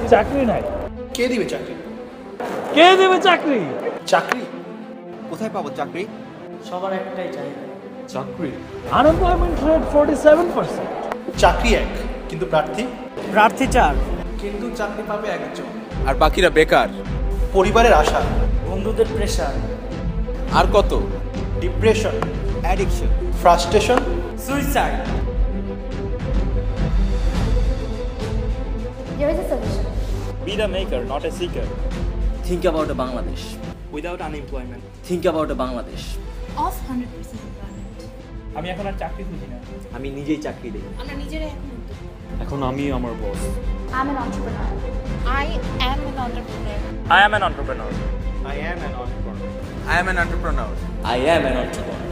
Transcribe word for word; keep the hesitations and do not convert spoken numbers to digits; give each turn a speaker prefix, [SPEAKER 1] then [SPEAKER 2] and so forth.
[SPEAKER 1] চাকরি নাই।
[SPEAKER 2] কে দিবে চাকরি?
[SPEAKER 1] কে দেবে চাকরি?
[SPEAKER 2] চাকরি
[SPEAKER 3] কোথায় পাবো চাকরি?
[SPEAKER 4] সবার একটাই চাহিদা,
[SPEAKER 1] চাকরি। Unemployment rate forty seven percent.
[SPEAKER 2] চাকরি এক, কিন্তু প্রার্থী
[SPEAKER 4] প্রার্থী চার,
[SPEAKER 2] কিন্তু চাকরি পাবে একজন।
[SPEAKER 3] আর বাকিরা বেকার।
[SPEAKER 2] পরিবারের আশা,
[SPEAKER 4] বন্ধুদের প্রেশার,
[SPEAKER 3] আর কত?
[SPEAKER 2] Depression,
[SPEAKER 3] addiction,
[SPEAKER 2] frustration.
[SPEAKER 4] Suicide.
[SPEAKER 5] Here is a solution.
[SPEAKER 6] Be the maker, not a seeker.
[SPEAKER 7] Think about a Bangladesh.
[SPEAKER 6] Without unemployment.
[SPEAKER 7] Think about a Bangladesh.
[SPEAKER 5] Of one hundred percent employment.
[SPEAKER 1] আমি এখন আর চাকরি খুঁজি না।
[SPEAKER 7] আমি নিজেই চাকরি দেই।
[SPEAKER 5] আমরা নিজেরাই এখন উদ্যোক্তা।
[SPEAKER 6] এখন আমি আমার বস।
[SPEAKER 5] I'm an entrepreneur. I am an entrepreneur.
[SPEAKER 6] I am an entrepreneur.
[SPEAKER 3] I am an entrepreneur. I am an entrepreneur.
[SPEAKER 7] I am an entrepreneur.